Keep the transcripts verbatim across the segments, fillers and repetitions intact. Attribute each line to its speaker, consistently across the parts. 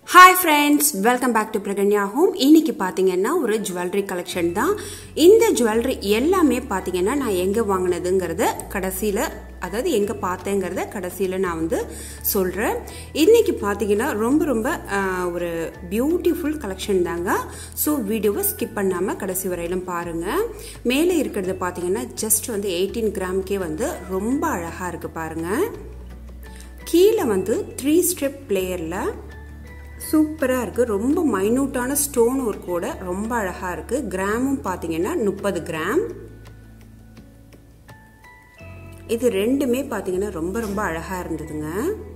Speaker 1: Hi friends, welcome back to Praganya Home. இன்னைக்கு பாத்தீங்கன்னா ஒரு jewelry collection தான். இந்த jewelry எல்லாமே பாத்தீங்கன்னா நான் எங்க வாங்குனதுங்கறத கடைசில அதாவது எங்க பார்த்தேங்கறத கடைசில நான் வந்து சொல்றேன். இன்னைக்கு பாத்தீங்கன்னா ரொம்ப ரொம்ப ஒரு பியூட்டிஃபுல் கலெக்ஷன் தாங்க. சோ வீடியோவை ஸ்கிப் பண்ணாம கடைசி வரையிலும் பாருங்க. மேலே இருக்குது பாத்தீங்கன்னா ஜஸ்ட் வந்து eighteen கிராம்க்கே வந்து ரொம்ப அழகா இருக்கு பாருங்க. கீழ வந்து three ஸ்டெப் ப்ளேயர்ல சூப்பரா இருக்கு. ரொம்ப மைனூட்டான ஸ்டோன் ஒர்க் கூட ரொம்ப அழகா இருக்கு. கிராமும் பாத்தீங்கன்னா thirty கிராம். இது ரெண்டுமே பாத்தீங்கன்னா ரொம்ப ரொம்ப அழகா இருந்ததுங்க.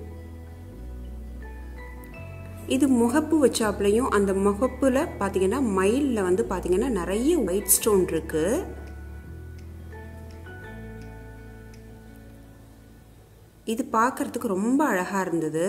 Speaker 1: இது முகப்பு வச்சாப்லயும் அந்த முகப்புல பாத்தீங்கன்னா மயில்ல வந்து பாத்தீங்கன்னா நிறைய ஒயிட் ஸ்டோன் இருக்கு. இது பார்க்கிறதுக்கு ரொம்ப அழகா இருந்தது.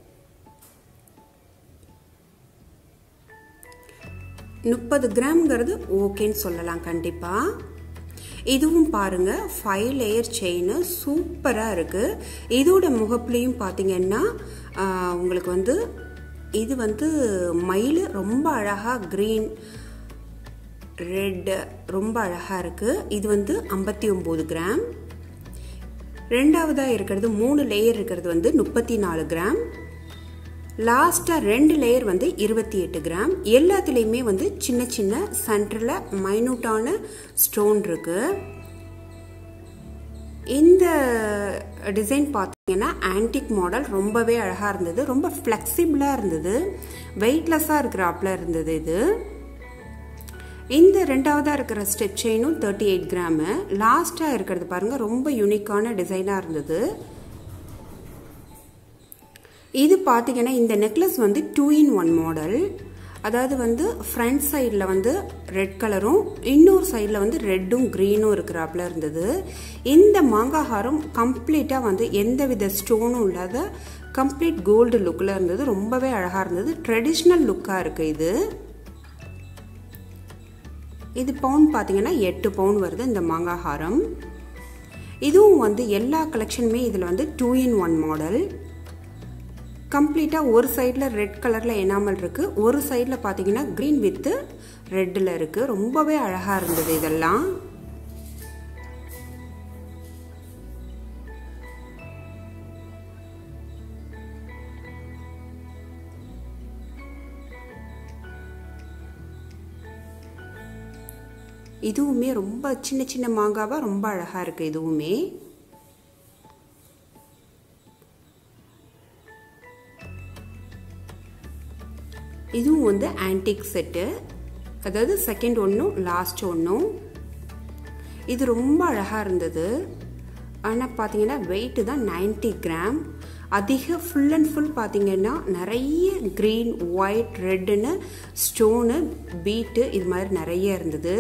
Speaker 1: thirty கிராம்ங்கிறது ஓகேன்னு சொல்லலாம் கண்டிப்பா. இதுவும் பாருங்க five லேயர் செயின் சூப்பரா இருக்கு. இதோட முகப்புலயும் பாத்தீங்கன்னா உங்களுக்கு வந்து இது வந்து மயில் ரொம்ப அழகா கிரீன் ரெட் ரொம்ப அழகா இருக்கு. இது வந்து fifty-nine கிராம். ரெண்டாவதா இருக்கிறது மூணு லேயர் இருக்கிறது வந்து thirty-four கிராம். லாஸ்டா ரெண்டு லேயர் வந்து twenty-eight கிராம். எல்லாத்துலயுமே வந்து சின்ன சின்ன சென்டர்ல மைனூட்டான ஸ்டோன் இருக்கு. இந்த டிசைன் பாத்தீங்கன்னா ஆன்டிக் மாடல் ரொம்பவே அழகா இருந்தது. ரொம்ப ஃபிளெக்சிபிளா இருந்தது. வெயிட்லெஸ்ஸா இருக்கிறாப்ல இருந்தது இது. இந்த ரெண்டாவதா இருக்கிற ஸ்டெப் செயினும் thirty-eight கிராம். லாஸ்டா இருக்கிறது பாருங்க ரொம்ப யூனிக்கான டிசைனா இருந்தது. இது பாத்தீங்கன்னா இந்த நெக்லஸ் வந்து two in one மாடல். அதாவது வந்து ஃப்ரண்ட் சைடுல வந்து ரெட் கலரும் இன்னொரு சைடுல வந்து ரெட்டும் கிரீனும் இருக்கிறாப்ல இருந்தது. இந்த மாங்காஹாரம் கம்ப்ளீட்டா வந்து எந்தவித ஸ்டோனும் இல்லாத கம்ப்ளீட் கோல்டு லுக்ல இருந்தது. ரொம்பவே அழகா இருந்தது. ட்ரெடிஷ்னல் லுக்கா இருக்கு இது. இது பவுன் பாத்தீங்கன்னா எட்டு பவுன் வருது இந்த மாங்காஹாரம். இதுவும் வந்து எல்லா கலெக்ஷனுமே இதுல வந்து two in one மாடல். கம்ப்ளீட்டா ஒரு சைடுல ரெட் கலர்ல எனாமல் இருக்கு. ஒரு சைடுல பாத்தீங்கன்னா கிரீன் வித் ரெட்ல இருக்கு. ரொம்பவே அழகா இருந்தது இதெல்லாம். இதுவுமே ரொம்ப சின்ன சின்ன மாங்காவா ரொம்ப அழகா இருக்கு. இதுவுமே இதுவும் வந்து ஆன்டிக் செட்டு. அதாவது செகண்ட் ஒன்னும் லாஸ்ட் ஒன்னும். இது ரொம்ப அழகா இருந்தது. ஆனா பாத்தீங்கன்னா வெயிட் தான் ninety கிராம். அதிக ஃபுல் அண்ட் ஃபுல் பாத்தீங்கன்னா நிறைய கிரீன் ஒயிட் ரெட்னு ஸ்டோனு பீட்டு இது மாதிரி நிறைய இருந்தது.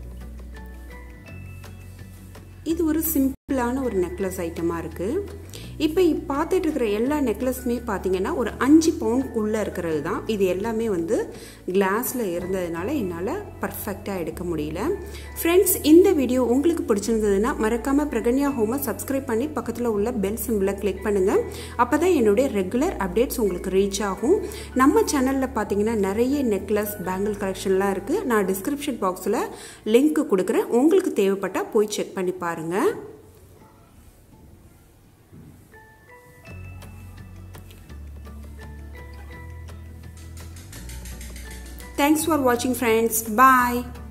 Speaker 1: இது ஒரு சிம்பிளான ஒரு நெக்லஸ் ஐட்டமா இருக்கு. இப்போ பார்த்துட்டு இருக்கிற எல்லா நெக்லஸுமே பார்த்தீங்கன்னா ஒரு அஞ்சு பவுண்டுக்குள்ளே இருக்கிறது தான். இது எல்லாமே வந்து கிளாஸில் இருந்ததுனால என்னால் பர்ஃபெக்டாக எடுக்க முடியல. ஃப்ரெண்ட்ஸ், இந்த வீடியோ உங்களுக்கு பிடிச்சிருந்ததுன்னா மறக்காமல் பிரகன்யா ஹோமை சப்ஸ்கிரைப் பண்ணி பக்கத்தில் உள்ள பெல் சிம்பிளை கிளிக் பண்ணுங்கள். அப்போ தான் என்னுடைய ரெகுலர் அப்டேட்ஸ் உங்களுக்கு ரீச் ஆகும். நம்ம சேனலில் பார்த்தீங்கன்னா நிறைய நெக்லஸ் பேங்கிள் கலெக்ஷன்லாம் இருக்குது. நான் டிஸ்கிரிப்ஷன் பாக்ஸில் லிங்க் கொடுக்குறேன். உங்களுக்கு தேவைப்பட்டால் போய் செக் பண்ணி பாருங்கள். Thanks for watching friends. Bye.